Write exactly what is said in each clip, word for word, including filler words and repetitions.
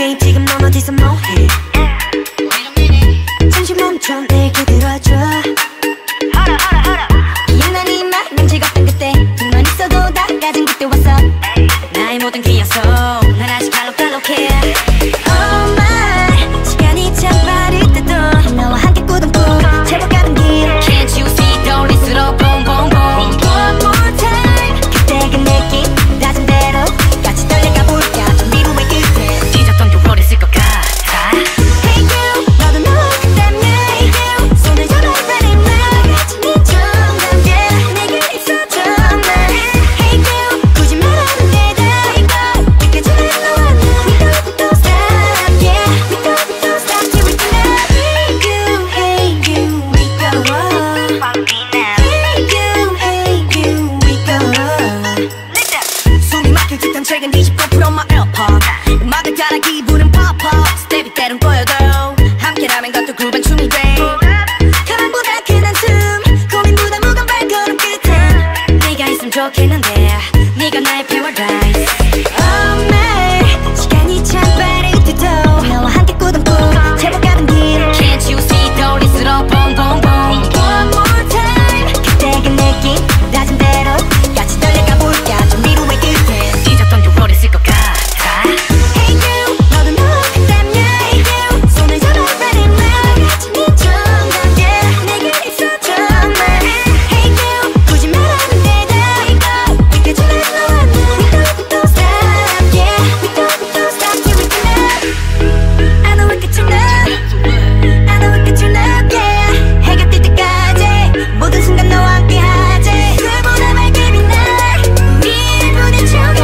Babe 지금 넌 어디서 뭐해 잠시 멈춰 내게 들어줘 기억나니 난 즐겁던 그때 둘만 있어도 다 가진 그때 왔어 나의 모든 기억속 난 아직 알록달록해 Oh my 시간이 참 빠를 때도 너와 함께 꾸던 꿈 채워가는 길 Can't you see 떠올릴수록 boom boom boom One more time 그때 그 느낌 다진 대로 같이 달려가 볼까 좀 미루의 끝에 잊었던 게 어렸을 것 같아 Hey you 너도 너 그다음에 Hey you 손을 잡아 ready now 같이 네 정답에 내게 있어줘 Hey you 굳이 말하는 데다 느껴지는 너와 나 We don't don't stop yeah We don't don't stop till we connect Hey you hey you we go on Hey you hey you we go on 숨이 막힐 듯한 최근 이십구 퍼센트 my AirPod 음악을 따라 기분은 pop up 스텝이 때론 꼬여도 함께라면 것도 굽은 춤이 돼 가만보다 큰 한숨 고민보다 무거운 발걸음 끝엔 네가 있으면 좋겠는데 네가 나의 paradise Oh my 시간이 참 빠를 때도 너와 함께 꾸던 꿈 채워가는 길 Can't you see 떠올릴수록 boom boom boom One more time 그때 그 느낌 다진 대로 같이 달려가 볼까 좀 미루의 끝에 잊었던 게 어렸을 것 같아 Hey you 너도 너 그다음에 Hey you 손을 잡아 ready now 같이 네 정답에 내게 있어줘 Hey you 굳이 말하는 데다 느껴지는 너와 나 We don't don't stop yeah We don't don't stop till we connect I know we could turn up I know we could turn up yeah 해가 뜰 때까지 모든 순간 너와 함께 하지 그보다 맑게 빛나 우리의 부딪혀가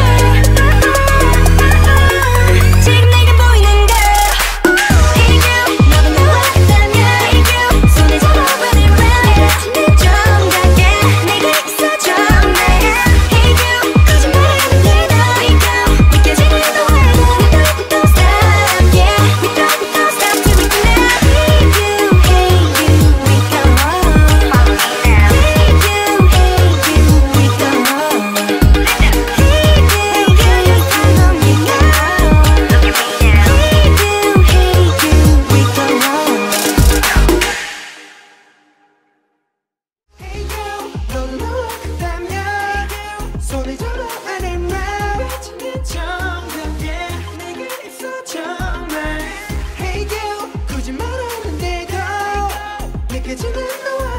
지금 내가 보이는 걸 Hey you 너도 너와 같다면 Hey you 손을 잡아 running round 같이 내 정답에 내가 있어줘 Hey you 굳이 말하는 데다 느껴지는 너와 나 We don't don't stop yeah We don't don't stop till we connect Hey you hey you we go on Hey you hey you we go on Hey you hey you look at me now Hey you hey you we go on Hey you 너도 너와 같다면 손을 잡아 running round 같이 네 정답에 내게 있어줘 Hey you 굳이 말하는 데도 느껴지는 너와